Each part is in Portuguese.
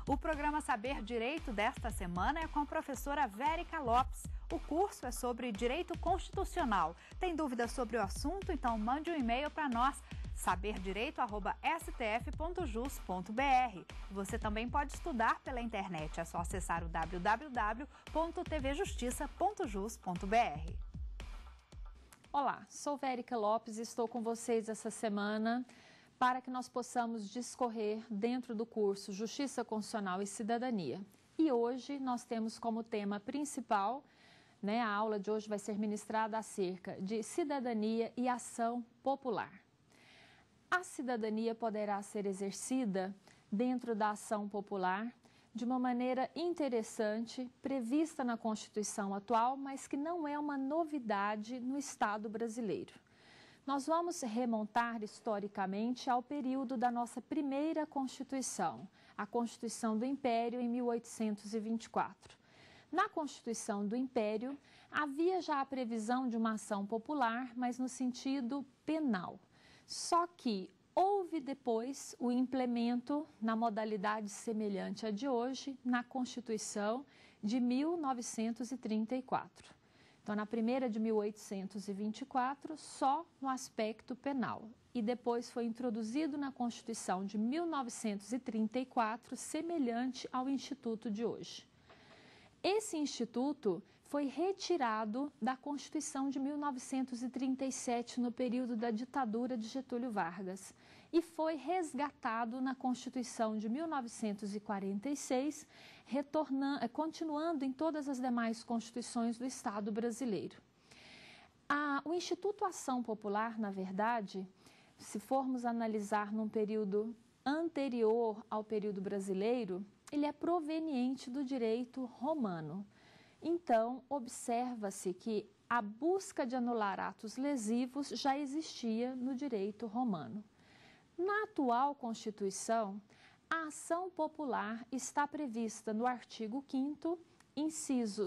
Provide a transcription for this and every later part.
O programa Saber Direito desta semana é com a professora Vérica Lopes. O curso é sobre direito constitucional. Tem dúvidas sobre o assunto? Então mande um e-mail para nós, saberdireito@stf.jus.br. Você também pode estudar pela internet, é só acessar o www.tvjustiça.jus.br. Olá, sou Vérica Lopes e estou com vocês essa semana para que nós possamos discorrer dentro do curso Justiça Constitucional e Cidadania. E hoje nós temos como tema principal, a aula de hoje vai ser ministrada acerca de cidadania e ação popular. A cidadania poderá ser exercida dentro da ação popular de uma maneira interessante, prevista na Constituição atual, mas que não é uma novidade no Estado brasileiro. Nós vamos remontar historicamente ao período da nossa primeira Constituição, a Constituição do Império, em 1824. Na Constituição do Império, havia já a previsão de uma ação popular, mas no sentido penal. Só que houve depois o implemento na modalidade semelhante à de hoje, na Constituição de 1934. Então, na primeira de 1824, só no aspecto penal. E depois foi introduzido na Constituição de 1934, semelhante ao Instituto de hoje. Esse Instituto foi retirado da Constituição de 1937, no período da ditadura de Getúlio Vargas, e foi resgatado na Constituição de 1946, continuando em todas as demais constituições do Estado brasileiro. O Instituto Ação Popular, na verdade, se formos analisar num período anterior ao período brasileiro, ele é proveniente do direito romano. Então, observa-se que a busca de anular atos lesivos já existia no direito romano. Na atual Constituição, a ação popular está prevista no artigo 5º, inciso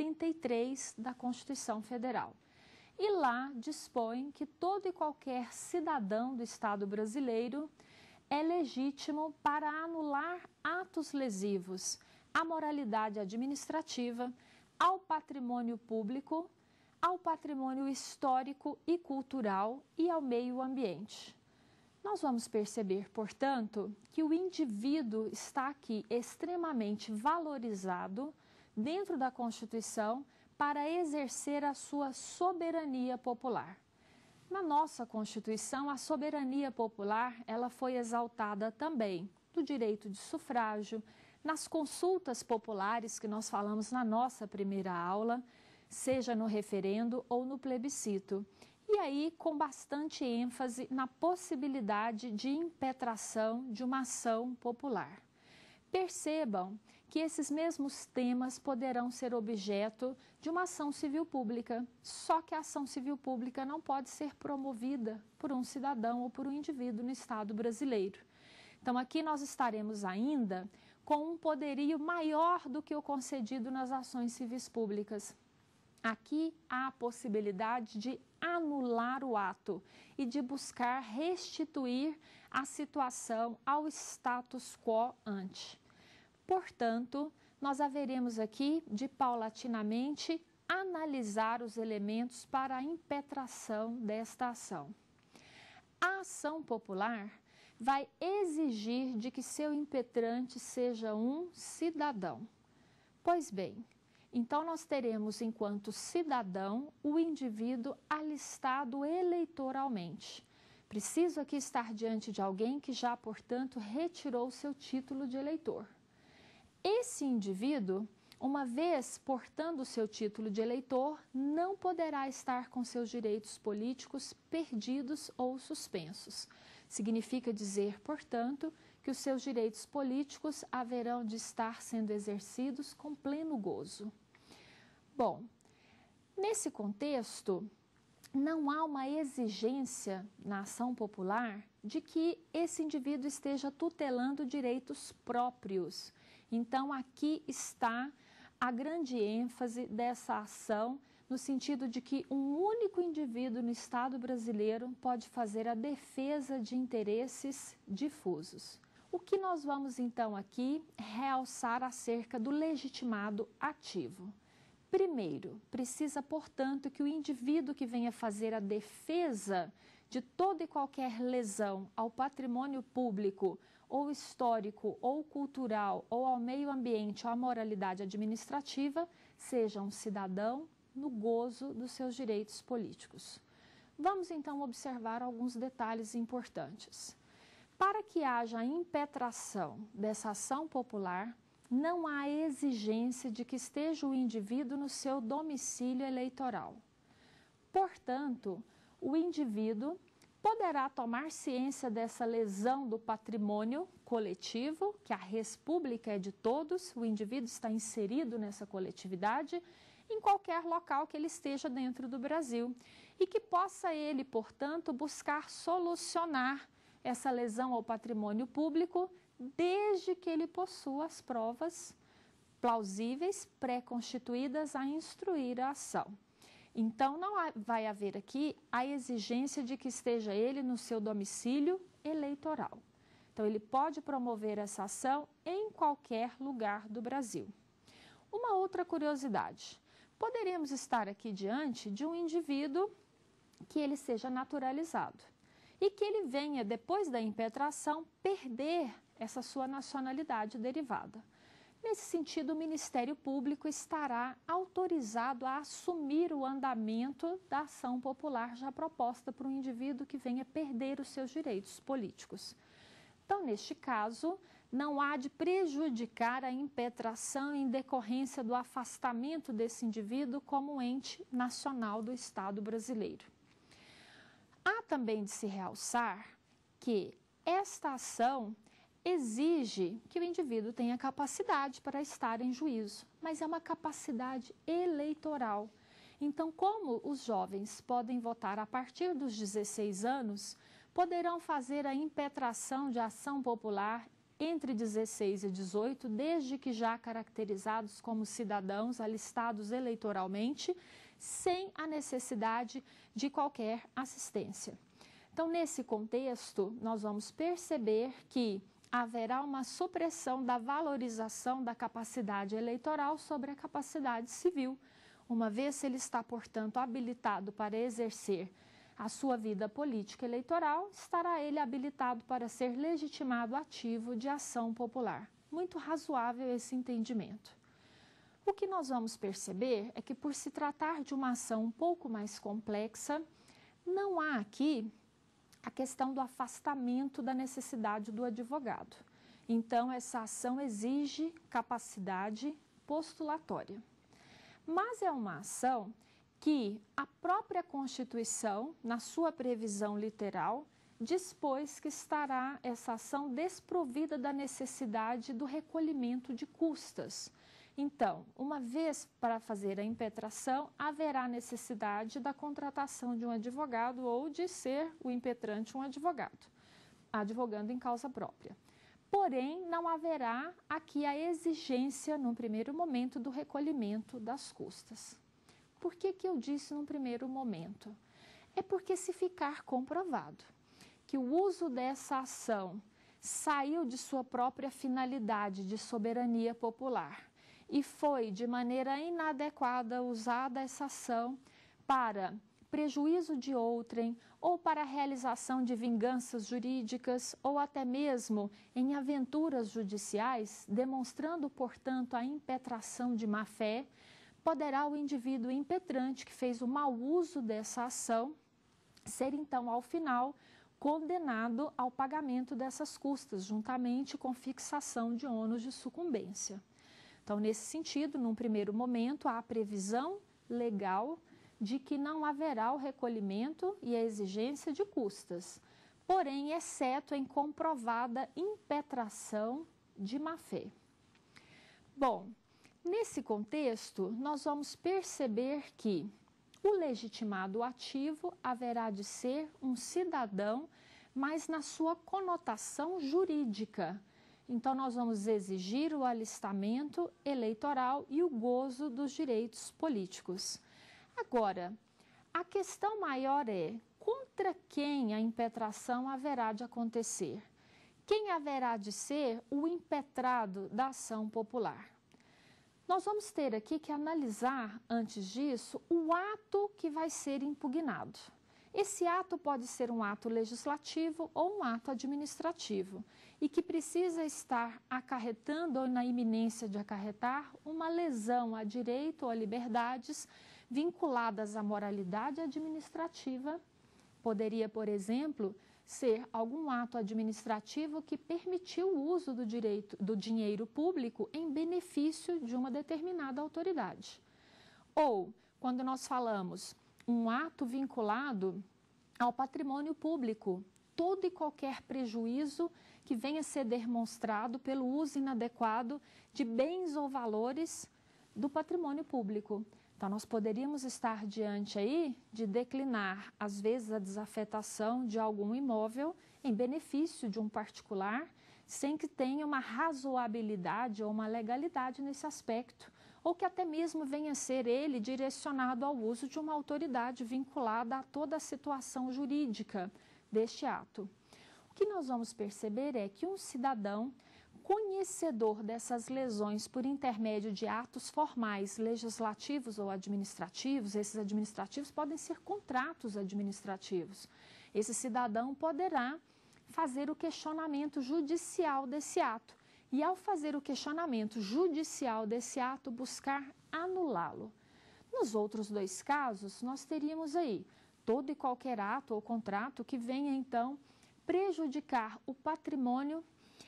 73 da Constituição Federal. E lá dispõe que todo e qualquer cidadão do Estado brasileiro é legítimo para anular atos lesivos à moralidade administrativa, ao patrimônio público, ao patrimônio histórico e cultural e ao meio ambiente. Nós vamos perceber, portanto, que o indivíduo está aqui extremamente valorizado dentro da Constituição para exercer a sua soberania popular. Na nossa Constituição, a soberania popular ela foi exaltada também do direito de sufrágio, nas consultas populares que nós falamos na nossa primeira aula, seja no referendo ou no plebiscito. E aí, com bastante ênfase na possibilidade de impetração de uma ação popular. Percebam que esses mesmos temas poderão ser objeto de uma ação civil pública, só que a ação civil pública não pode ser promovida por um cidadão ou por um indivíduo no Estado brasileiro. Então, aqui nós estaremos ainda com um poderio maior do que o concedido nas ações civis públicas. Aqui há a possibilidade de anular o ato e de buscar restituir a situação ao status quo ante. Portanto, nós haveremos aqui de paulatinamente analisar os elementos para a impetração desta ação. A ação popular vai exigir de que seu impetrante seja um cidadão. Pois bem, então nós teremos enquanto cidadão o indivíduo alistado eleitoralmente. Preciso aqui estar diante de alguém que já, portanto, retirou seu título de eleitor. Esse indivíduo, uma vez portando o seu título de eleitor, não poderá estar com seus direitos políticos perdidos ou suspensos. Significa dizer, portanto, que os seus direitos políticos haverão de estar sendo exercidos com pleno gozo. Bom, nesse contexto, não há uma exigência na ação popular de que esse indivíduo esteja tutelando direitos próprios. Então, aqui está a grande ênfase dessa ação, no sentido de que um único indivíduo no Estado brasileiro pode fazer a defesa de interesses difusos. O que nós vamos então aqui realçar acerca do legitimado ativo? Primeiro, precisa, portanto, que o indivíduo que venha fazer a defesa de toda e qualquer lesão ao patrimônio público, ou histórico, ou cultural, ou ao meio ambiente, ou à moralidade administrativa, seja um cidadão no gozo dos seus direitos políticos. Vamos então observar alguns detalhes importantes. Para que haja a impetração dessa ação popular, não há exigência de que esteja o indivíduo no seu domicílio eleitoral. Portanto, o indivíduo poderá tomar ciência dessa lesão do patrimônio coletivo, que a res pública é de todos, o indivíduo está inserido nessa coletividade, em qualquer local que ele esteja dentro do Brasil, e que possa ele, portanto, buscar solucionar essa lesão ao patrimônio público, desde que ele possua as provas plausíveis, pré-constituídas a instruir a ação. Então, não vai haver aqui a exigência de que esteja ele no seu domicílio eleitoral. Então, ele pode promover essa ação em qualquer lugar do Brasil. Uma outra curiosidade, poderíamos estar aqui diante de um indivíduo que ele seja naturalizado e que ele venha, depois da impetração, perder essa sua nacionalidade derivada. Nesse sentido, o Ministério Público estará autorizado a assumir o andamento da ação popular já proposta para um indivíduo que venha perder os seus direitos políticos. Então, neste caso, não há de prejudicar a impetração em decorrência do afastamento desse indivíduo como ente nacional do Estado brasileiro. Há também de se realçar que esta ação exige que o indivíduo tenha capacidade para estar em juízo, mas é uma capacidade eleitoral. Então, como os jovens podem votar a partir dos 16 anos, poderão fazer a impetração de ação popular entre 16 e 18, desde que já caracterizados como cidadãos alistados eleitoralmente, sem a necessidade de qualquer assistência. Então, nesse contexto, nós vamos perceber que haverá uma supressão da valorização da capacidade eleitoral sobre a capacidade civil, uma vez que ele está, portanto, habilitado para exercer a sua vida política eleitoral, estará ele habilitado para ser legitimado ativo de ação popular. Muito razoável esse entendimento. O que nós vamos perceber é que, por se tratar de uma ação um pouco mais complexa, não há aqui a questão do afastamento da necessidade do advogado. Então, essa ação exige capacidade postulatória. Mas é uma ação que a própria Constituição, na sua previsão literal, dispôs que estará essa ação desprovida da necessidade do recolhimento de custas. Então, uma vez para fazer a impetração, haverá necessidade da contratação de um advogado ou de ser o impetrante um advogado, advogando em causa própria. Porém, não haverá aqui a exigência, num primeiro momento, do recolhimento das custas. Por que eu disse num primeiro momento? É porque se ficar comprovado que o uso dessa ação saiu de sua própria finalidade de soberania popular e foi de maneira inadequada usada essa ação para prejuízo de outrem ou para a realização de vinganças jurídicas ou até mesmo em aventuras judiciais, demonstrando, portanto, a impetração de má-fé, poderá o indivíduo impetrante que fez o mau uso dessa ação ser, então, ao final, condenado ao pagamento dessas custas, juntamente com fixação de ônus de sucumbência. Então, nesse sentido, num primeiro momento, há a previsão legal de que não haverá o recolhimento e a exigência de custas, porém, exceto em comprovada impetração de má-fé. Bom, nesse contexto, nós vamos perceber que o legitimado ativo haverá de ser um cidadão, mas na sua conotação jurídica. Então, nós vamos exigir o alistamento eleitoral e o gozo dos direitos políticos. Agora, a questão maior é contra quem a impetração haverá de acontecer? quem haverá de ser o impetrado da ação popular? Nós vamos ter aqui que analisar, antes disso, o ato que vai ser impugnado. Esse ato pode ser um ato legislativo ou um ato administrativo e que precisa estar acarretando ou na iminência de acarretar uma lesão a direito ou a liberdades vinculadas à moralidade administrativa. Poderia, por exemplo, ser algum ato administrativo que permitiu o uso do dinheiro público em benefício de uma determinada autoridade. Ou, quando nós falamos um ato vinculado ao patrimônio público, todo e qualquer prejuízo que venha a ser demonstrado pelo uso inadequado de bens ou valores do patrimônio público. Então, nós poderíamos estar diante aí de declinar, às vezes, a desafetação de algum imóvel em benefício de um particular, sem que tenha uma razoabilidade ou uma legalidade nesse aspecto, ou que até mesmo venha a ser ele direcionado ao uso de uma autoridade vinculada a toda a situação jurídica deste ato. O que nós vamos perceber é que um cidadão conhecedor dessas lesões por intermédio de atos formais, legislativos ou administrativos, esses administrativos podem ser contratos administrativos. Esse cidadão poderá fazer o questionamento judicial desse ato e, ao fazer o questionamento judicial desse ato, buscar anulá-lo. Nos outros dois casos, nós teríamos aí todo e qualquer ato ou contrato que venha, então, prejudicar o patrimônio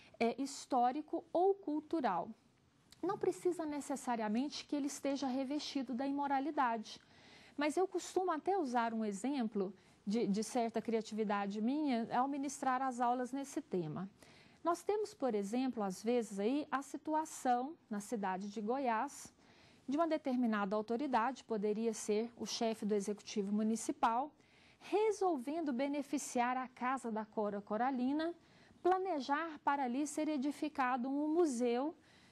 histórico ou cultural. Não precisa necessariamente que ele esteja revestido da imoralidade, mas eu costumo até usar um exemplo de certa criatividade minha ao ministrar as aulas nesse tema. Nós temos, por exemplo, às vezes aí a situação na cidade de Goiás de uma determinada autoridade, poderia ser o chefe do executivo municipal, resolvendo beneficiar a Casa da Cora Coralina, planejar para ali ser edificado um museu,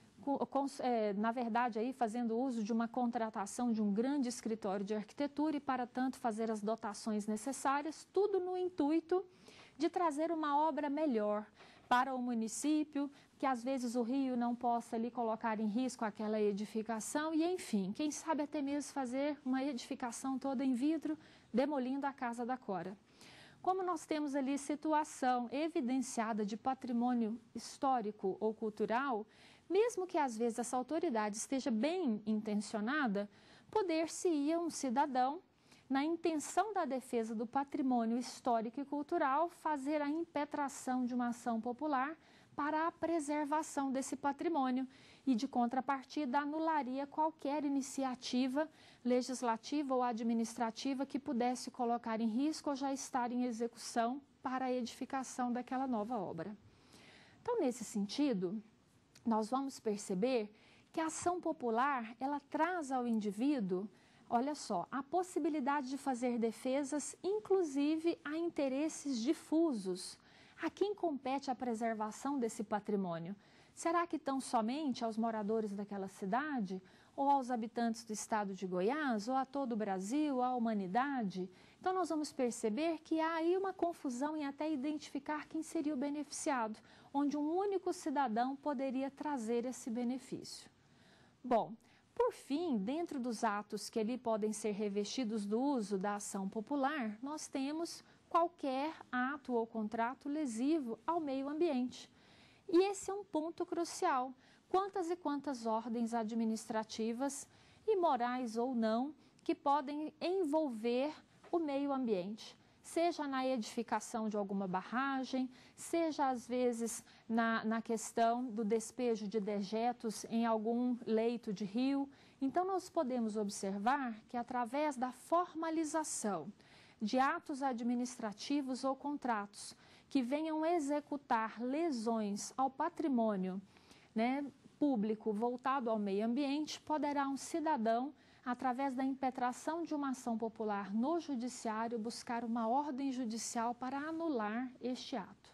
na verdade, aí fazendo uso de uma contratação de um grande escritório de arquitetura e, para tanto, fazer as dotações necessárias, tudo no intuito de trazer uma obra melhor para o município, que às vezes o Rio não possa ali colocar em risco aquela edificação e, enfim, quem sabe até mesmo fazer uma edificação toda em vidro, demolindo a Casa da Cora. Como nós temos ali situação evidenciada de patrimônio histórico ou cultural, mesmo que às vezes essa autoridade esteja bem intencionada, poder-se-ia um cidadão, na intenção da defesa do patrimônio histórico e cultural, fazer a impetração de uma ação popular para a preservação desse patrimônio e, de contrapartida, anularia qualquer iniciativa legislativa ou administrativa que pudesse colocar em risco ou já estar em execução para a edificação daquela nova obra. Então, nesse sentido, nós vamos perceber que a ação popular, ela traz ao indivíduo, olha só, a possibilidade de fazer defesas, inclusive a interesses difusos. A quem compete a preservação desse patrimônio? Será que tão somente aos moradores daquela cidade, ou aos habitantes do estado de Goiás, ou a todo o Brasil, à humanidade? Então, nós vamos perceber que há aí uma confusão em até identificar quem seria o beneficiado, onde um único cidadão poderia trazer esse benefício. Bom, por fim, dentro dos atos que ali podem ser revestidos do uso da ação popular, nós temos qualquer ato ou contrato lesivo ao meio ambiente. E esse é um ponto crucial. Quantas e quantas ordens administrativas, imorais ou não, que podem envolver o meio ambiente, seja na edificação de alguma barragem, seja às vezes na questão do despejo de dejetos em algum leito de rio. Então, nós podemos observar que através da formalização de atos administrativos ou contratos que venham executar lesões ao patrimônio, público voltado ao meio ambiente, poderá um cidadão, através da impetração de uma ação popular no judiciário, buscar uma ordem judicial para anular este ato.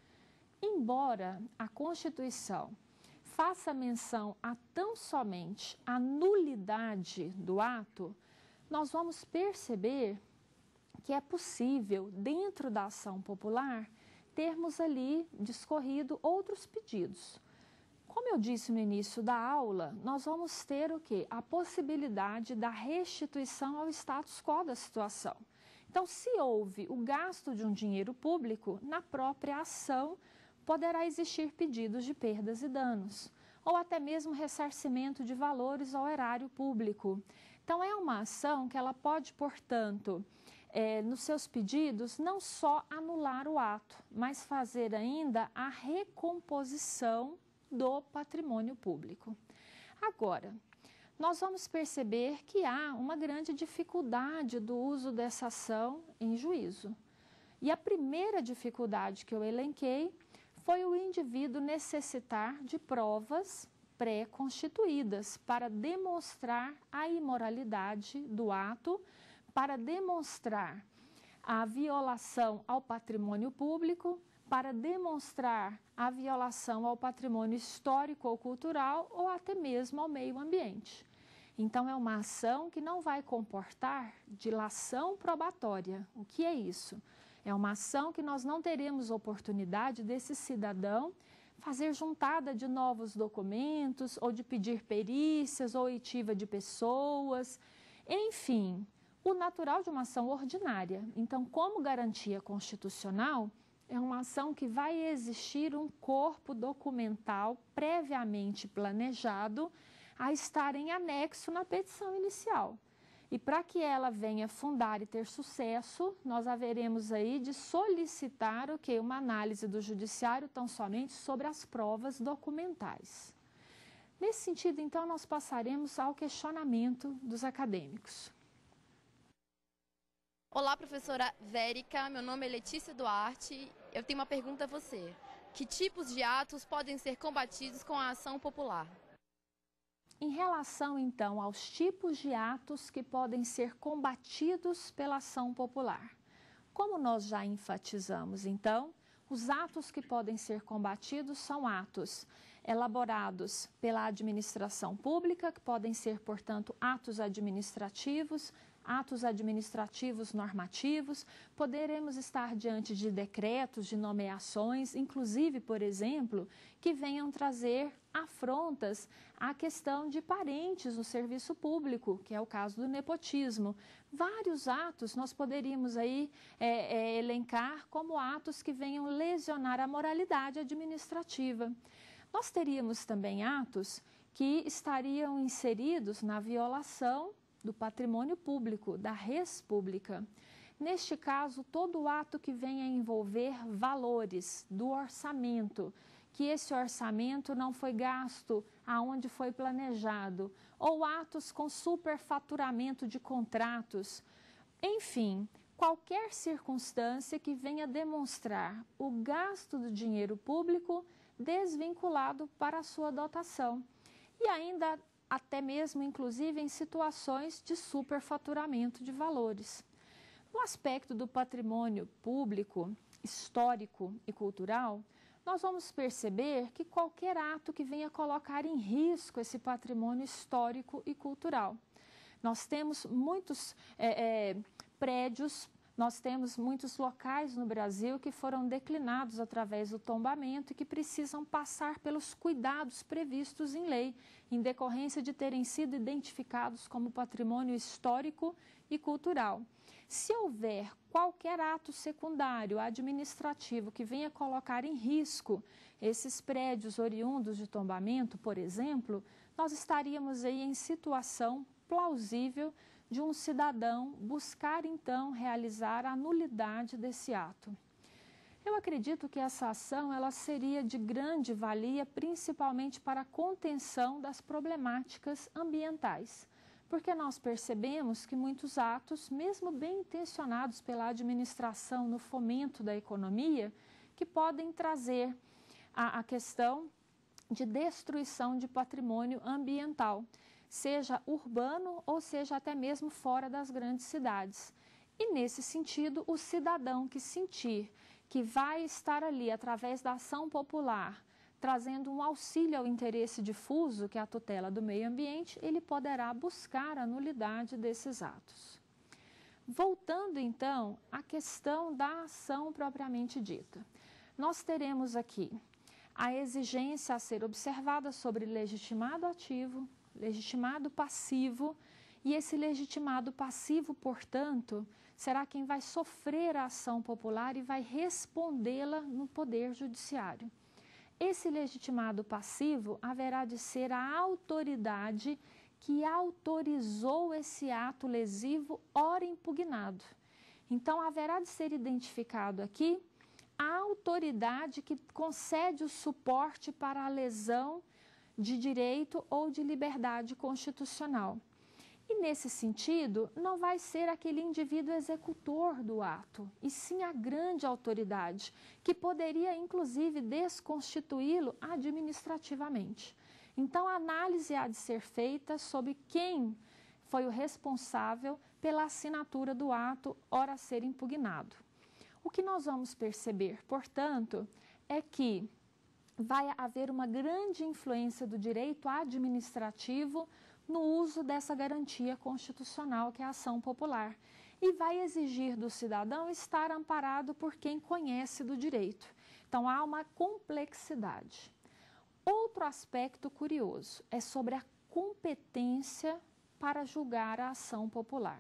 Embora a Constituição faça menção a tão somente a nulidade do ato, nós vamos perceber que é possível, dentro da ação popular, termos ali discorrido outros pedidos. Como eu disse no início da aula, nós vamos ter o quê? A possibilidade da restituição ao status quo da situação. Então, se houve o gasto de um dinheiro público, na própria ação poderá existir pedidos de perdas e danos, ou até mesmo ressarcimento de valores ao erário público. Então, é uma ação que ela pode, portanto, nos seus pedidos, não só anular o ato, mas fazer ainda a recomposição do patrimônio público. Agora, nós vamos perceber que há uma grande dificuldade do uso dessa ação em juízo. E a primeira dificuldade que eu elenquei foi o indivíduo necessitar de provas pré-constituídas para demonstrar a imoralidade do ato, para demonstrar a violação ao patrimônio público, para demonstrar a violação ao patrimônio histórico ou cultural ou até mesmo ao meio ambiente. Então, é uma ação que não vai comportar dilação probatória. O que é isso? É uma ação que nós não teremos oportunidade desse cidadão fazer juntada de novos documentos, ou de pedir perícias, ou oitiva de pessoas, enfim, o natural de uma ação ordinária. Então, como garantia constitucional, é uma ação que vai existir um corpo documental previamente planejado a estar em anexo na petição inicial. E para que ela venha fundar e ter sucesso, nós haveremos aí de solicitar o quê? Uma análise do judiciário tão somente sobre as provas documentais. Nesse sentido, então, nós passaremos ao questionamento dos acadêmicos. Olá, professora Vérica, meu nome é Letícia Duarte. Eu tenho uma pergunta a você. Que tipos de atos podem ser combatidos com a ação popular? Em relação, então, aos tipos de atos que podem ser combatidos pela ação popular. Como nós já enfatizamos, então, os atos que podem ser combatidos são atos elaborados pela administração pública, que podem ser, portanto, atos administrativos normativos, poderemos estar diante de decretos, de nomeações, inclusive, por exemplo, que venham trazer afrontas à questão de parentes no serviço público, que é o caso do nepotismo. Vários atos nós poderíamos aí elencar como atos que venham lesionar a moralidade administrativa. Nós teríamos também atos que estariam inseridos na violação do patrimônio público, da res pública. Neste caso, todo ato que venha envolver valores do orçamento, que esse orçamento não foi gasto aonde foi planejado, ou atos com superfaturamento de contratos, enfim, qualquer circunstância que venha demonstrar o gasto do dinheiro público desvinculado para a sua dotação. E ainda até mesmo, inclusive, em situações de superfaturamento de valores. No aspecto do patrimônio público, histórico e cultural, nós vamos perceber que qualquer ato que venha colocar em risco esse patrimônio histórico e cultural. Nós temos muitos prédios, nós temos muitos locais no Brasil que foram declinados através do tombamento e que precisam passar pelos cuidados previstos em lei, em decorrência de terem sido identificados como patrimônio histórico e cultural. Se houver qualquer ato secundário administrativo que venha colocar em risco esses prédios oriundos de tombamento, por exemplo, nós estaríamos aí em situação plausível de um cidadão buscar, então, realizar a nulidade desse ato. Eu acredito que essa ação ela seria de grande valia, principalmente para a contenção das problemáticas ambientais, porque nós percebemos que muitos atos, mesmo bem intencionados pela administração no fomento da economia, que podem trazer a questão de destruição de patrimônio ambiental, seja urbano ou seja até mesmo fora das grandes cidades. E nesse sentido, o cidadão que sentir que vai estar ali através da ação popular, trazendo um auxílio ao interesse difuso, que é a tutela do meio ambiente, ele poderá buscar a nulidade desses atos. Voltando então à questão da ação propriamente dita. nós teremos aqui a exigência a ser observada sobre legitimado ativo, legitimado passivo, e esse legitimado passivo, portanto, será quem vai sofrer a ação popular e vai respondê-la no Poder Judiciário. Esse legitimado passivo haverá de ser a autoridade que autorizou esse ato lesivo ora impugnado. Então, haverá de ser identificado aqui a autoridade que concede o suporte para a lesão de direito ou de liberdade constitucional. E, nesse sentido, não vai ser aquele indivíduo executor do ato, e sim a grande autoridade, que poderia, inclusive, desconstituí-lo administrativamente. Então, a análise há de ser feita sobre quem foi o responsável pela assinatura do ato, ora a ser impugnado. O que nós vamos perceber, portanto, é que vai haver uma grande influência do direito administrativo no uso dessa garantia constitucional que é a ação popular, e vai exigir do cidadão estar amparado por quem conhece do direito. Então, há uma complexidade. Outro aspecto curioso é sobre a competência para julgar a ação popular.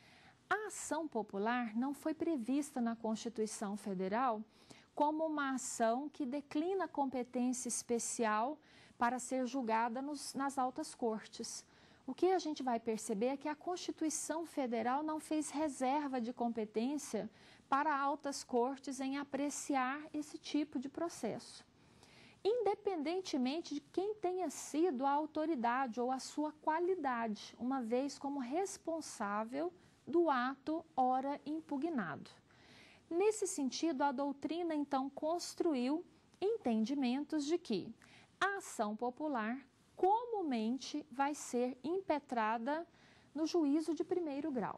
A ação popular não foi prevista na Constituição Federal como uma ação que declina competência especial para ser julgada nas altas cortes. O que a gente vai perceber é que a Constituição Federal não fez reserva de competência para altas cortes em apreciar esse tipo de processo, independentemente de quem tenha sido a autoridade ou a sua qualidade, uma vez como responsável do ato ora impugnado. Nesse sentido, a doutrina, então, construiu entendimentos de que a ação popular comumente vai ser impetrada no juízo de primeiro grau.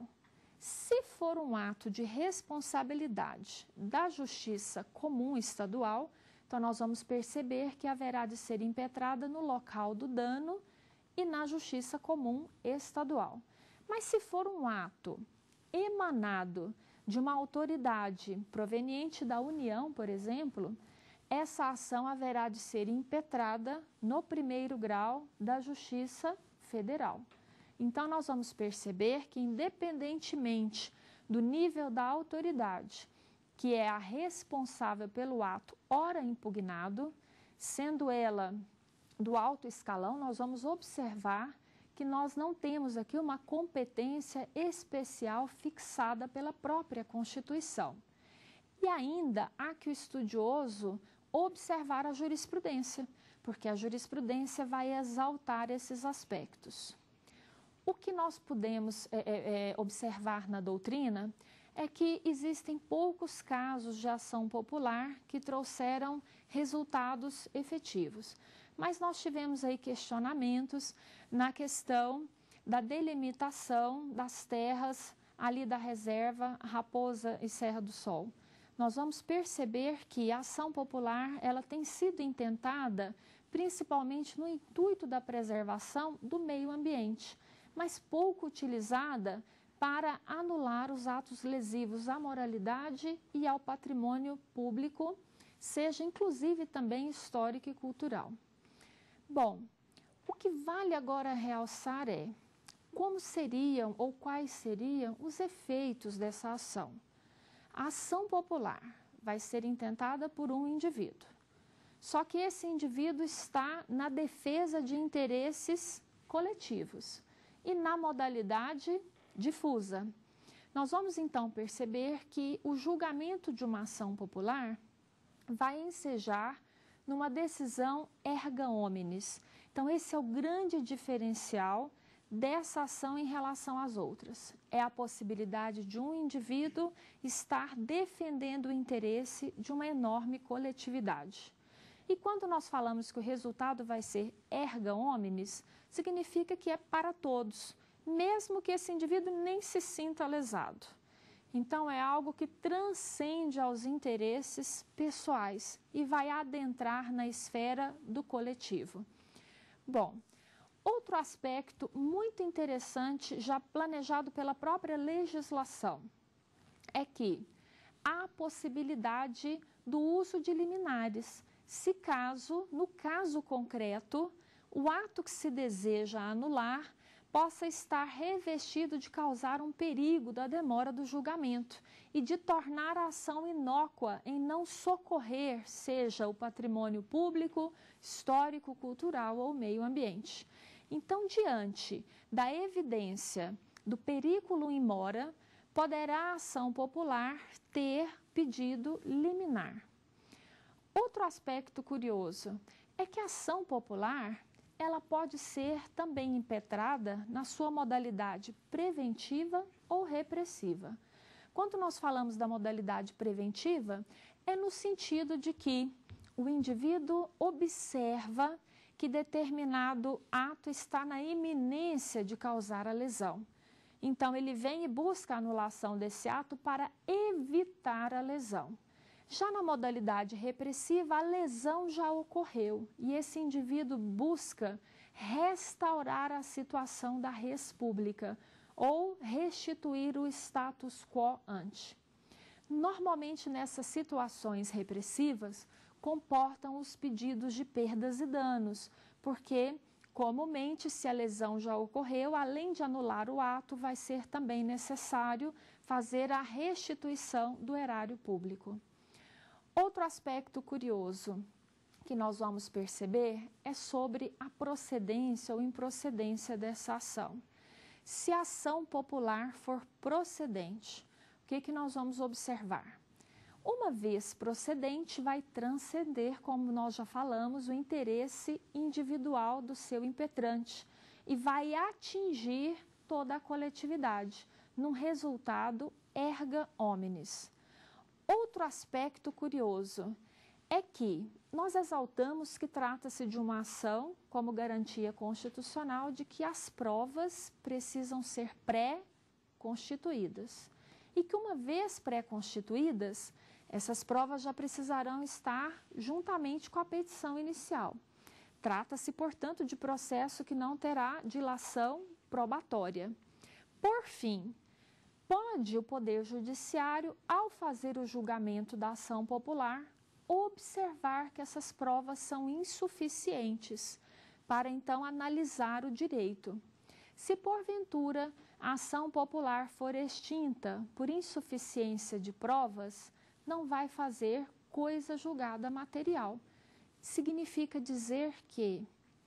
Se for um ato de responsabilidade da Justiça Comum Estadual, então nós vamos perceber que haverá de ser impetrada no local do dano e na Justiça Comum Estadual. Mas se for um ato emanado de uma autoridade proveniente da União, por exemplo, essa ação haverá de ser impetrada no primeiro grau da Justiça Federal. Então, nós vamos perceber que, independentemente do nível da autoridade, que é a responsável pelo ato ora impugnado, sendo ela do alto escalão, nós vamos observar que nós não temos aqui uma competência especial fixada pela própria Constituição. E ainda há que o estudioso observar a jurisprudência, porque a jurisprudência vai exaltar esses aspectos. O que nós podemos observar na doutrina é que existem poucos casos de ação popular que trouxeram resultados efetivos. Mas nós tivemos aí questionamentos na questão da delimitação das terras ali da reserva Raposa e Serra do Sol. Nós vamos perceber que a ação popular ela tem sido intentada principalmente no intuito da preservação do meio ambiente, mas pouco utilizada para anular os atos lesivos à moralidade e ao patrimônio público, seja inclusive também histórico e cultural. Bom, o que vale agora realçar é como seriam ou quais seriam os efeitos dessa ação. A ação popular vai ser intentada por um indivíduo, só que esse indivíduo está na defesa de interesses coletivos e na modalidade difusa. Nós vamos então perceber que o julgamento de uma ação popular vai ensejar numa decisão erga omnes. Então, esse é o grande diferencial dessa ação em relação às outras. É a possibilidade de um indivíduo estar defendendo o interesse de uma enorme coletividade. E quando nós falamos que o resultado vai ser erga omnes, significa que é para todos, mesmo que esse indivíduo nem se sinta lesado. Então, é algo que transcende aos interesses pessoais e vai adentrar na esfera do coletivo. Bom, outro aspecto muito interessante, já planejado pela própria legislação, é que há possibilidade do uso de liminares, se caso, no caso concreto, o ato que se deseja anular possa estar revestido de causar um perigo da demora do julgamento e de tornar a ação inócua em não socorrer, seja o patrimônio público, histórico, cultural ou meio ambiente. Então, diante da evidência do periculo in mora, poderá a ação popular ter pedido liminar. Outro aspecto curioso é que a ação popular ela pode ser também impetrada na sua modalidade preventiva ou repressiva. Quando nós falamos da modalidade preventiva, é no sentido de que o indivíduo observa que determinado ato está na iminência de causar a lesão. Então, ele vem e busca a anulação desse ato para evitar a lesão. Já na modalidade repressiva, a lesão já ocorreu e esse indivíduo busca restaurar a situação da res pública ou restituir o status quo ante. Normalmente, nessas situações repressivas, comportam os pedidos de perdas e danos, porque, comumente, se a lesão já ocorreu, além de anular o ato, vai ser também necessário fazer a restituição do erário público. Outro aspecto curioso que nós vamos perceber é sobre a procedência ou improcedência dessa ação. Se a ação popular for procedente, o que nós vamos observar? Uma vez procedente, vai transcender, como nós já falamos, o interesse individual do seu impetrante e vai atingir toda a coletividade, num resultado erga omnes. Outro aspecto curioso é que nós exaltamos que trata-se de uma ação como garantia constitucional de que as provas precisam ser pré-constituídas e que uma vez pré-constituídas, essas provas já precisarão estar juntamente com a petição inicial. Trata-se, portanto, de processo que não terá dilação probatória. Por fim, pode o Poder Judiciário, ao fazer o julgamento da ação popular, observar que essas provas são insuficientes para, então, analisar o direito. Se, porventura, a ação popular for extinta por insuficiência de provas, não vai fazer coisa julgada material. Significa dizer que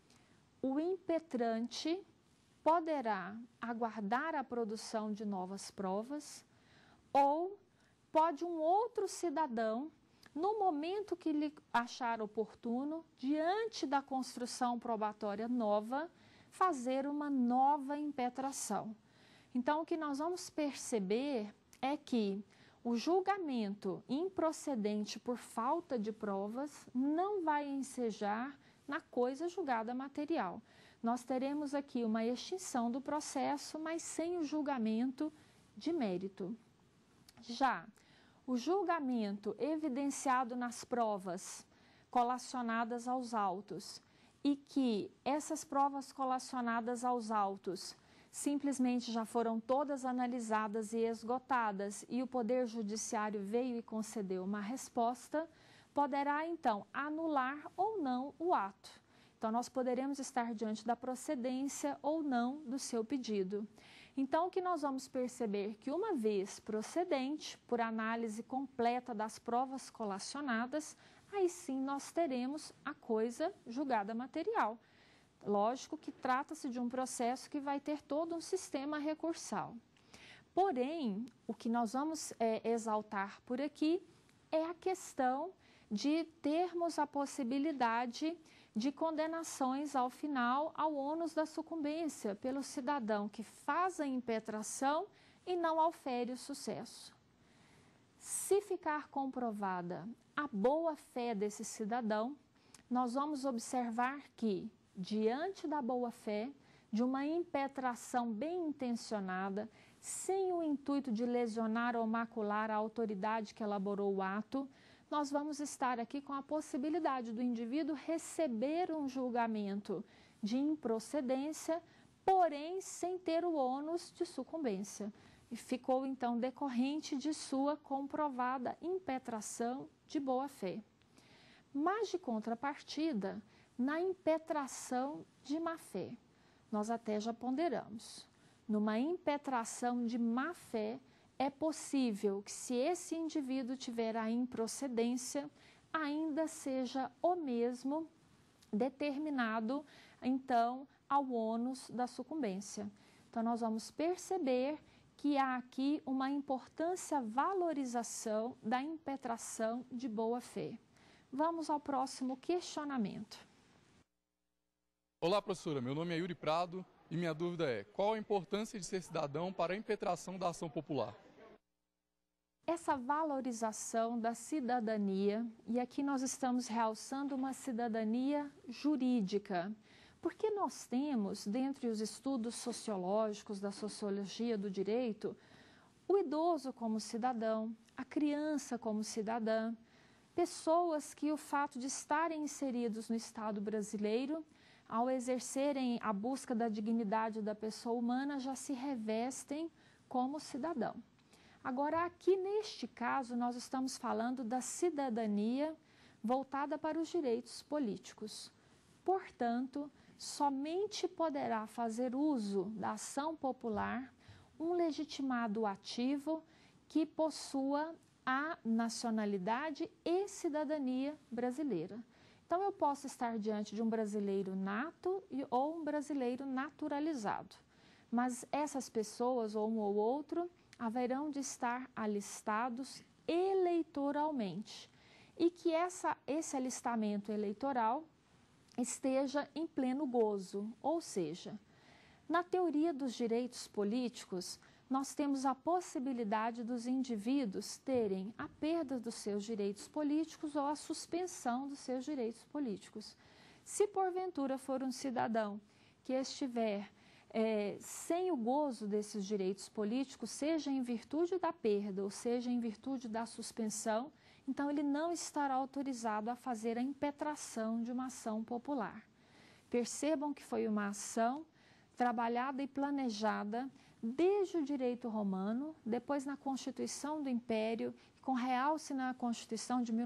o impetrante poderá aguardar a produção de novas provas ou pode um outro cidadão, no momento que lhe achar oportuno, diante da construção probatória nova, fazer uma nova impetração. Então, o que nós vamos perceber é que o julgamento improcedente por falta de provas não vai ensejar na coisa julgada material. Nós teremos aqui uma extinção do processo, mas sem o julgamento de mérito. Já o julgamento evidenciado nas provas colacionadas aos autos e que essas provas colacionadas aos autos simplesmente já foram todas analisadas e esgotadas e o Poder Judiciário veio e concedeu uma resposta, poderá então anular ou não o ato. Então, nós poderemos estar diante da procedência ou não do seu pedido. Então, o que nós vamos perceber que uma vez procedente, por análise completa das provas colacionadas, aí sim nós teremos a coisa julgada material. Lógico que trata-se de um processo que vai ter todo um sistema recursal. Porém, o que nós vamos exaltar por aqui é a questão de termos a possibilidade de condenações ao final ao ônus da sucumbência pelo cidadão que faz a impetração e não aufere o sucesso. Se ficar comprovada a boa-fé desse cidadão, nós vamos observar que, diante da boa-fé, de uma impetração bem intencionada, sem o intuito de lesionar ou macular a autoridade que elaborou o ato, nós vamos estar aqui com a possibilidade do indivíduo receber um julgamento de improcedência, porém sem ter o ônus de sucumbência. ficou então decorrente de sua comprovada impetração de boa-fé. Mas, de contrapartida, na impetração de má-fé, nós até já ponderamos. Numa impetração de má-fé, é possível que, se esse indivíduo tiver a improcedência, ainda seja o mesmo determinado, então, ao ônus da sucumbência. Então, nós vamos perceber que há aqui uma importância valorização da impetração de boa-fé. Vamos ao próximo questionamento. Olá, professora. Meu nome é Yuri Prado e minha dúvida é: qual a importância de ser cidadão para a impetração da ação popular? Essa valorização da cidadania, e aqui nós estamos realçando uma cidadania jurídica, porque nós temos, dentre os estudos sociológicos da sociologia do direito, o idoso como cidadão, a criança como cidadã, pessoas que o fato de estarem inseridos no Estado brasileiro, ao exercerem a busca da dignidade da pessoa humana, já se revestem como cidadão. Agora, aqui neste caso, nós estamos falando da cidadania voltada para os direitos políticos. Portanto, somente poderá fazer uso da ação popular um legitimado ativo que possua a nacionalidade e cidadania brasileira. Então, eu posso estar diante de um brasileiro nato ou um brasileiro naturalizado, mas essas pessoas, ou um ou outro, haverão de estar alistados eleitoralmente e que esse alistamento eleitoral esteja em pleno gozo, ou seja, na teoria dos direitos políticos, nós temos a possibilidade dos indivíduos terem a perda dos seus direitos políticos ou a suspensão dos seus direitos políticos. Se porventura for um cidadão que estiver sem o gozo desses direitos políticos, seja em virtude da perda ou seja em virtude da suspensão, então ele não estará autorizado a fazer a impetração de uma ação popular. Percebam que foi uma ação trabalhada e planejada desde o direito romano, depois na Constituição do Império, com realce na Constituição de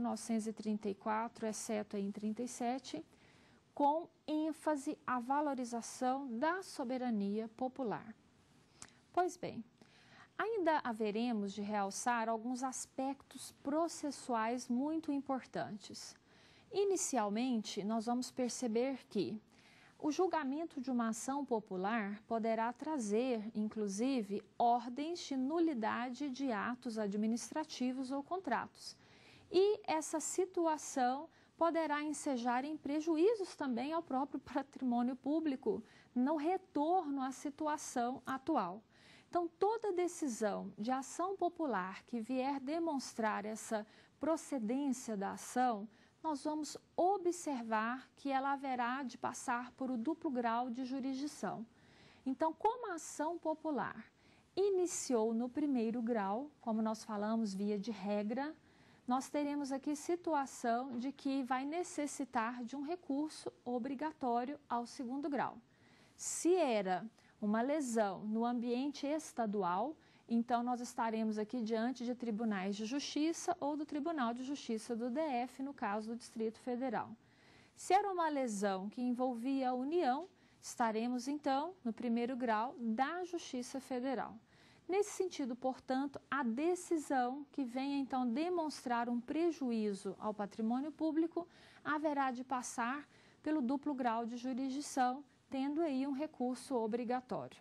1934, exceto em 37, com ênfase à valorização da soberania popular. Pois bem, ainda haveremos de realçar alguns aspectos processuais muito importantes. Inicialmente, nós vamos perceber que o julgamento de uma ação popular poderá trazer, inclusive, ordens de nulidade de atos administrativos ou contratos. E essa situação poderá ensejar em prejuízos também ao próprio patrimônio público, no retorno à situação atual. Então, toda decisão de ação popular que vier demonstrar essa procedência da ação, nós vamos observar que ela haverá de passar por o duplo grau de jurisdição. Então, como a ação popular iniciou no primeiro grau, como nós falamos via de regra, nós teremos aqui situação de que vai necessitar de um recurso obrigatório ao segundo grau. Se era uma lesão no ambiente estadual, então nós estaremos aqui diante de tribunais de justiça ou do Tribunal de Justiça do DF, no caso do Distrito Federal. Se era uma lesão que envolvia a União, estaremos então no primeiro grau da Justiça Federal. Nesse sentido, portanto, a decisão que venha então demonstrar um prejuízo ao patrimônio público haverá de passar pelo duplo grau de jurisdição, tendo aí um recurso obrigatório.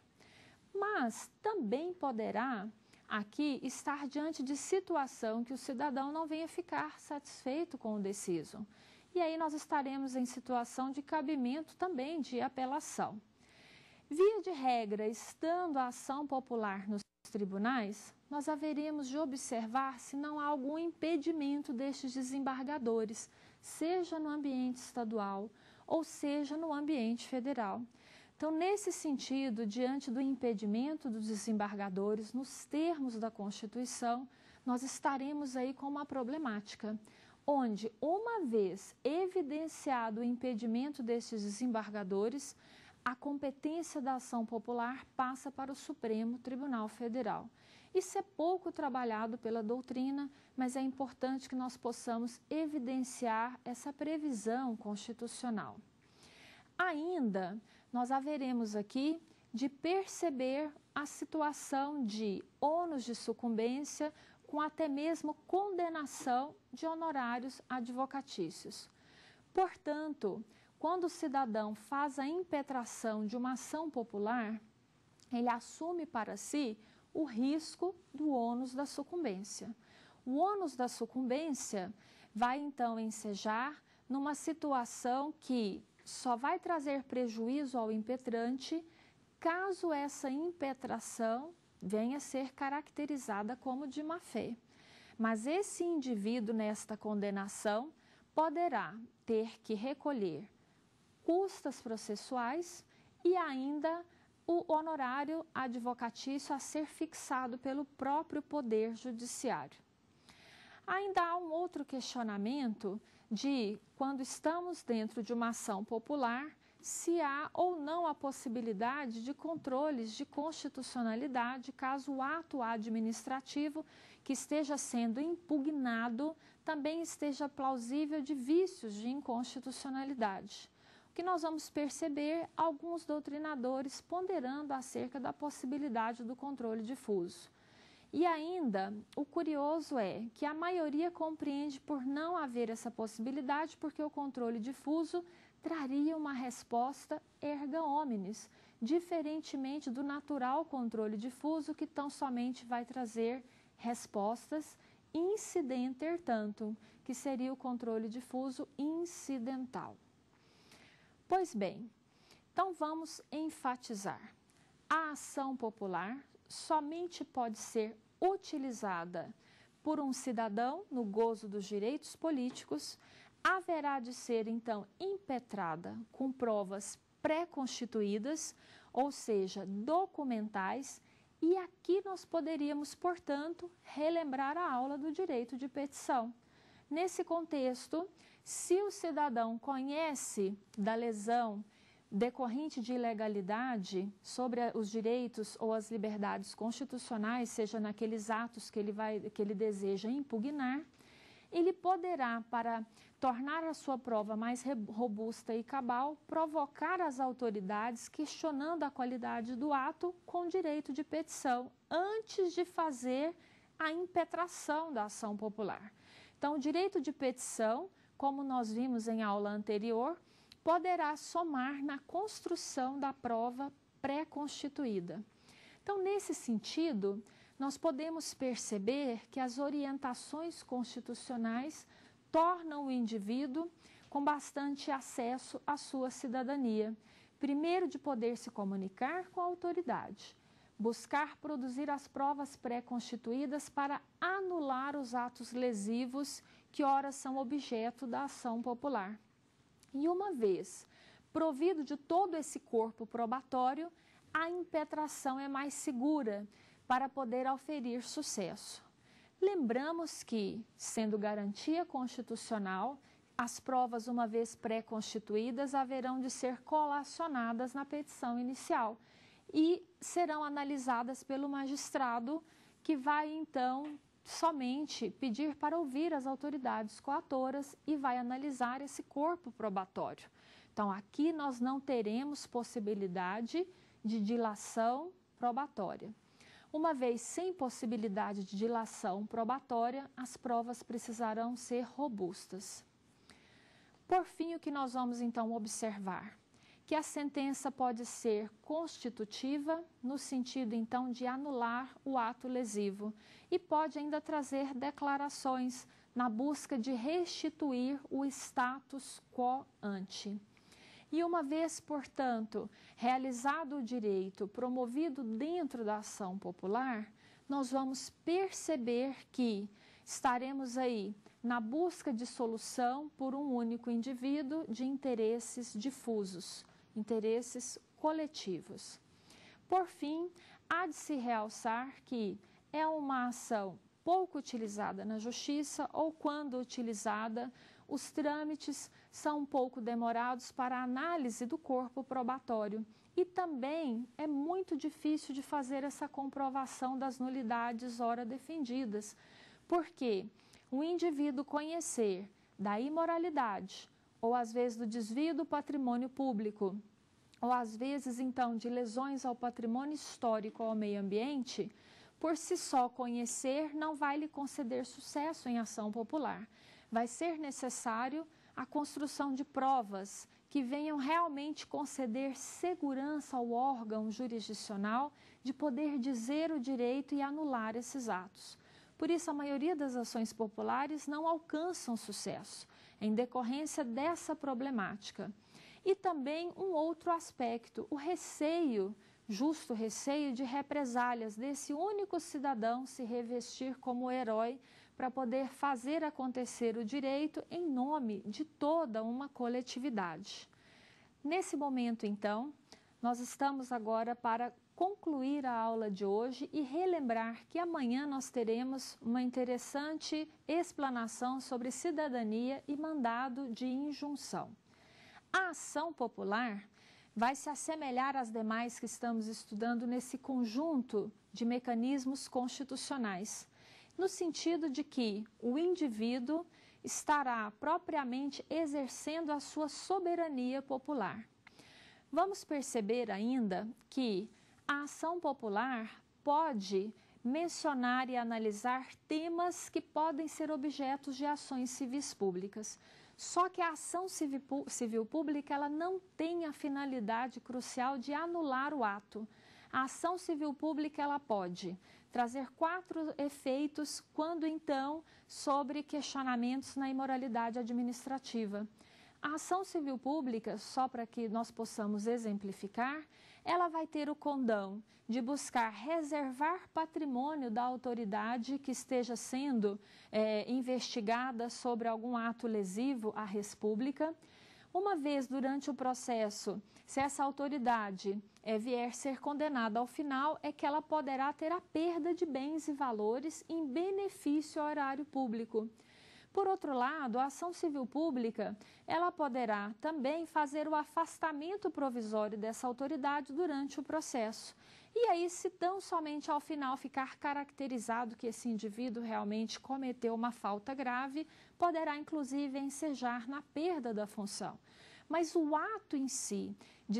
Mas também poderá aqui estar diante de situação que o cidadão não venha ficar satisfeito com o deciso. E aí nós estaremos em situação de cabimento também de apelação. Via de regra, estando a ação popular nos tribunais, nós haveremos de observar se não há algum impedimento destes desembargadores, seja no ambiente estadual ou seja no ambiente federal. Então, nesse sentido, diante do impedimento dos desembargadores, nos termos da Constituição, nós estaremos aí com uma problemática, onde, uma vez evidenciado o impedimento destes desembargadores, a competência da ação popular passa para o Supremo Tribunal Federal. Isso é pouco trabalhado pela doutrina, mas é importante que nós possamos evidenciar essa previsão constitucional. Ainda, nós haveremos aqui de perceber a situação de ônus de sucumbência com até mesmo condenação de honorários advocatícios. Portanto, quando o cidadão faz a impetração de uma ação popular, ele assume para si o risco do ônus da sucumbência. O ônus da sucumbência vai então ensejar numa situação que só vai trazer prejuízo ao impetrante caso essa impetração venha a ser caracterizada como de má-fé. Mas esse indivíduo, nesta condenação, poderá ter que recolher custas processuais e ainda o honorário advocatício a ser fixado pelo próprio Poder Judiciário. Ainda há um outro questionamento de, quando estamos dentro de uma ação popular, se há ou não a possibilidade de controles de constitucionalidade caso o ato administrativo que esteja sendo impugnado também esteja plausível de vícios de inconstitucionalidade. O que nós vamos perceber alguns doutrinadores ponderando acerca da possibilidade do controle difuso. E ainda, o curioso é que a maioria compreende por não haver essa possibilidade porque o controle difuso traria uma resposta erga omnes, diferentemente do natural controle difuso, que tão somente vai trazer respostas incidenter tanto, que seria o controle difuso incidental. Pois bem, então vamos enfatizar. A ação popular somente pode ser utilizada por um cidadão no gozo dos direitos políticos, haverá de ser, então, impetrada com provas pré-constituídas, ou seja, documentais, e aqui nós poderíamos, portanto, relembrar a aula do direito de petição. Nesse contexto, se o cidadão conhece da lesão decorrente de ilegalidade sobre os direitos ou as liberdades constitucionais, seja naqueles atos que ele deseja impugnar, ele poderá, para tornar a sua prova mais robusta e cabal, provocar as autoridades questionando a qualidade do ato com direito de petição, antes de fazer a impetração da ação popular. Então, o direito de petição, como nós vimos em aula anterior, poderá somar na construção da prova pré-constituída. Então, nesse sentido, nós podemos perceber que as orientações constitucionais tornam o indivíduo com bastante acesso à sua cidadania. Primeiro, de poder se comunicar com a autoridade, buscar produzir as provas pré-constituídas para anular os atos lesivos que ora são objeto da ação popular. E uma vez provido de todo esse corpo probatório, a impetração é mais segura para poder auferir sucesso. Lembramos que, sendo garantia constitucional, as provas, uma vez pré-constituídas, haverão de ser colacionadas na petição inicial e serão analisadas pelo magistrado, que vai, então, somente pedir para ouvir as autoridades coatoras e vai analisar esse corpo probatório. Então, aqui nós não teremos possibilidade de dilação probatória. Uma vez sem possibilidade de dilação probatória, as provas precisarão ser robustas. Por fim, o que nós vamos então observar? Que a sentença pode ser constitutiva, no sentido então de anular o ato lesivo, e pode ainda trazer declarações na busca de restituir o status quo ante. E uma vez, portanto, realizado o direito promovido dentro da ação popular, nós vamos perceber que estaremos aí na busca de solução por um único indivíduo de interesses difusos, interesses coletivos. Por fim, há de se realçar que é uma ação pouco utilizada na justiça ou, quando utilizada, os trâmites são um pouco demorados para a análise do corpo probatório. E também é muito difícil de fazer essa comprovação das nulidades ora defendidas, porque o indivíduo conhecer da imoralidade, ou às vezes do desvio do patrimônio público, ou às vezes então de lesões ao patrimônio histórico ou ao meio ambiente, por si só conhecer não vai lhe conceder sucesso em ação popular. Vai ser necessário a construção de provas que venham realmente conceder segurança ao órgão jurisdicional de poder dizer o direito e anular esses atos. Por isso, a maioria das ações populares não alcançam sucesso, em decorrência dessa problemática. E também um outro aspecto, o receio, justo receio de represálias desse único cidadão se revestir como herói para poder fazer acontecer o direito em nome de toda uma coletividade. Nesse momento, então, nós estamos agora para concluir a aula de hoje e relembrar que amanhã nós teremos uma interessante explanação sobre cidadania e mandado de injunção. A ação popular vai se assemelhar às demais que estamos estudando nesse conjunto de mecanismos constitucionais, no sentido de que o indivíduo estará propriamente exercendo a sua soberania popular. Vamos perceber ainda que a ação popular pode mencionar e analisar temas que podem ser objetos de ações civis públicas. Só que a ação civil pública ela não tem a finalidade crucial de anular o ato. A ação civil pública ela pode trazer 4 efeitos quando então sobre questionamentos na imoralidade administrativa. A ação civil pública, só para que nós possamos exemplificar, ela vai ter o condão de buscar reservar patrimônio da autoridade que esteja sendo investigada sobre algum ato lesivo à res pública. Uma vez durante o processo, se essa autoridade vier ser condenada ao final, é que ela poderá ter a perda de bens e valores em benefício ao erário público. Por outro lado, a ação civil pública, ela poderá também fazer o afastamento provisório dessa autoridade durante o processo. E aí, se tão somente ao final ficar caracterizado que esse indivíduo realmente cometeu uma falta grave, poderá inclusive ensejar na perda da função. Mas o ato em si,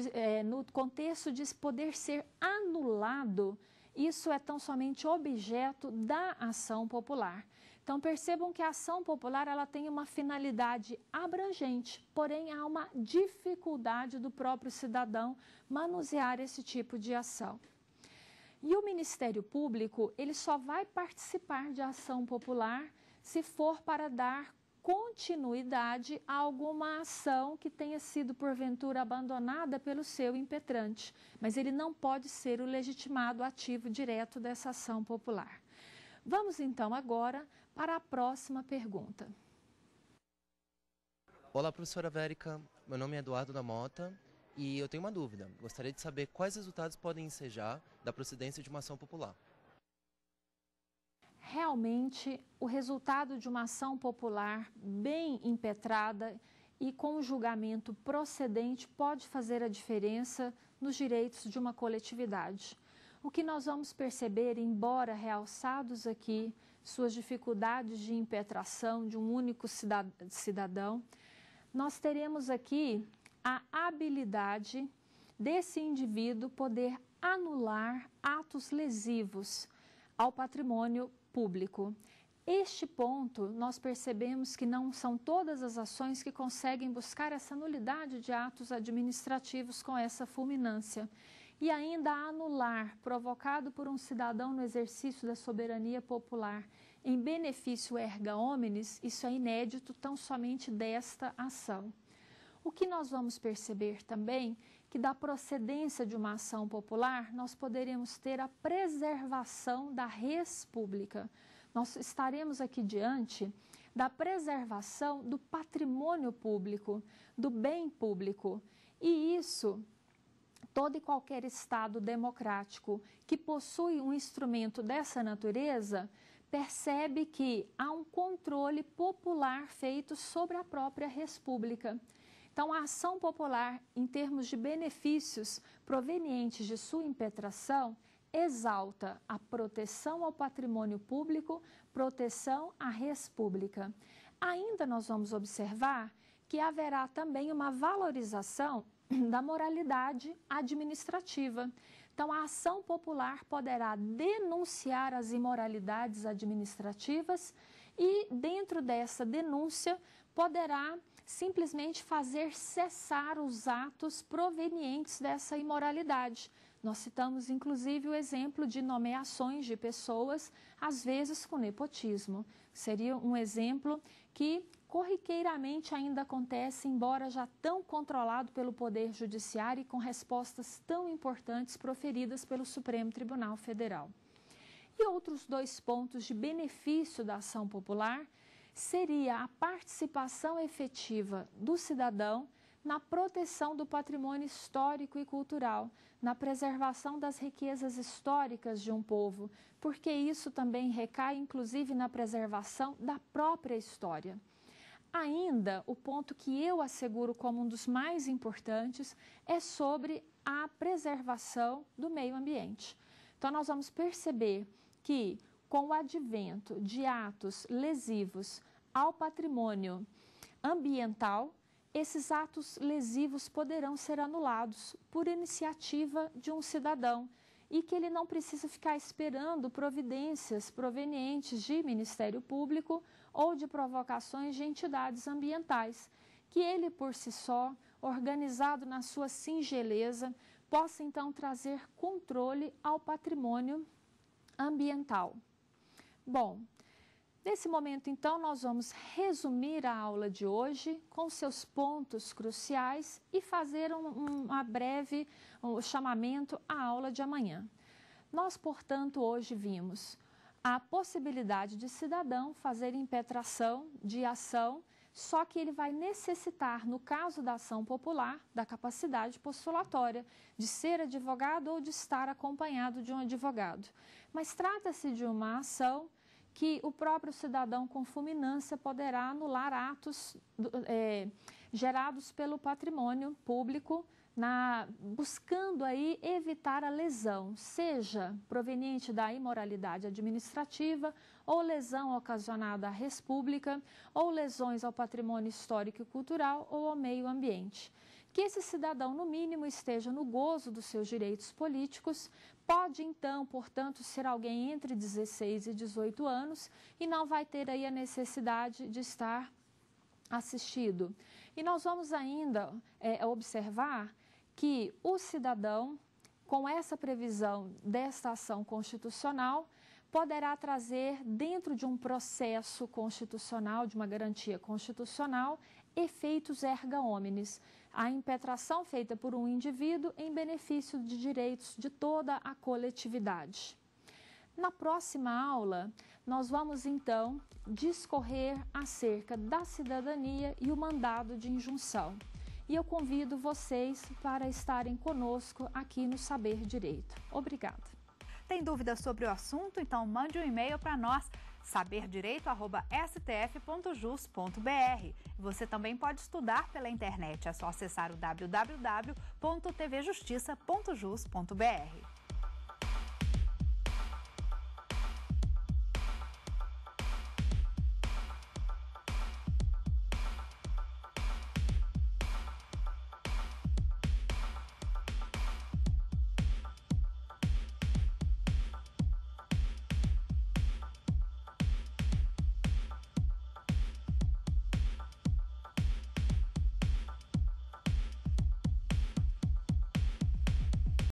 no contexto de poder ser anulado, isso é tão somente objeto da ação popular. Então, percebam que a ação popular ela tem uma finalidade abrangente, porém há uma dificuldade do próprio cidadão manusear esse tipo de ação. E o Ministério Público, ele só vai participar de ação popular se for para dar continuidade a alguma ação que tenha sido, porventura, abandonada pelo seu impetrante. Mas ele não pode ser o legitimado ativo direto dessa ação popular. Vamos, então, agora para a próxima pergunta. Olá, professora Vérica. Meu nome é Eduardo da Mota e eu tenho uma dúvida. Gostaria de saber quais resultados podem ensejar da procedência de uma ação popular. Realmente, o resultado de uma ação popular bem impetrada e com um julgamento procedente pode fazer a diferença nos direitos de uma coletividade. O que nós vamos perceber, embora realçados aqui suas dificuldades de impetração de um único cidadão, nós teremos aqui a habilidade desse indivíduo poder anular atos lesivos ao patrimônio público. Este ponto, nós percebemos que não são todas as ações que conseguem buscar essa nulidade de atos administrativos com essa fulminância. E ainda anular, provocado por um cidadão no exercício da soberania popular, em benefício erga omnes, isso é inédito tão somente desta ação. O que nós vamos perceber também, que da procedência de uma ação popular, nós poderemos ter a preservação da res pública. Nós estaremos aqui diante da preservação do patrimônio público, do bem público. E isso, todo e qualquer Estado democrático que possui um instrumento dessa natureza, percebe que há um controle popular feito sobre a própria República. Então, a ação popular, em termos de benefícios provenientes de sua impetração, exalta a proteção ao patrimônio público, proteção à res pública. Ainda nós vamos observar que haverá também uma valorização da moralidade administrativa. Então, a ação popular poderá denunciar as imoralidades administrativas e, dentro dessa denúncia, poderá simplesmente fazer cessar os atos provenientes dessa imoralidade. Nós citamos, inclusive, o exemplo de nomeações de pessoas, às vezes com nepotismo. Seria um exemplo que corriqueiramente ainda acontece, embora já tão controlado pelo Poder Judiciário e com respostas tão importantes proferidas pelo Supremo Tribunal Federal. E outros 2 pontos de benefício da ação popular seria a participação efetiva do cidadão na proteção do patrimônio histórico e cultural, na preservação das riquezas históricas de um povo, porque isso também recai, inclusive, na preservação da própria história. Ainda, o ponto que eu asseguro como um dos mais importantes é sobre a preservação do meio ambiente. Então, nós vamos perceber que, com o advento de atos lesivos ao patrimônio ambiental, esses atos lesivos poderão ser anulados por iniciativa de um cidadão e que ele não precisa ficar esperando providências provenientes de Ministério Público ou de provocações de entidades ambientais, que ele por si só, organizado na sua singeleza, possa então trazer controle ao patrimônio ambiental. Bom, nesse momento então nós vamos resumir a aula de hoje com seus pontos cruciais e fazer um breve chamamento à aula de amanhã. Nós, portanto, hoje vimos a possibilidade de cidadão fazer impetração de ação, só que ele vai necessitar, no caso da ação popular, da capacidade postulatória, de ser advogado ou de estar acompanhado de um advogado. Mas trata-se de uma ação que o próprio cidadão com fulminância poderá anular atos gerados pelo patrimônio público, buscando aí evitar a lesão, seja proveniente da imoralidade administrativa, ou lesão ocasionada à res pública, ou lesões ao patrimônio histórico e cultural ou ao meio ambiente. Que esse cidadão, no mínimo, esteja no gozo dos seus direitos políticos, pode então, portanto, ser alguém entre 16 e 18 anos e não vai ter aí a necessidade de estar assistido. E nós vamos ainda observar que o cidadão, com essa previsão desta ação constitucional, poderá trazer dentro de um processo constitucional, de uma garantia constitucional, efeitos erga omnes, a impetração feita por um indivíduo em benefício de direitos de toda a coletividade. Na próxima aula, nós vamos então discorrer acerca da cidadania e o mandado de injunção. E eu convido vocês para estarem conosco aqui no Saber Direito. Obrigada. Tem dúvidas sobre o assunto? Então mande um e-mail para nós, saberdireito@stf.jus.br. Você também pode estudar pela internet, é só acessar o www.tvjustiça.jus.br.